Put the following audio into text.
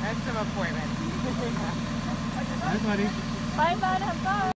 and some appointments. Bye, buddy. Bye, bud. Have fun.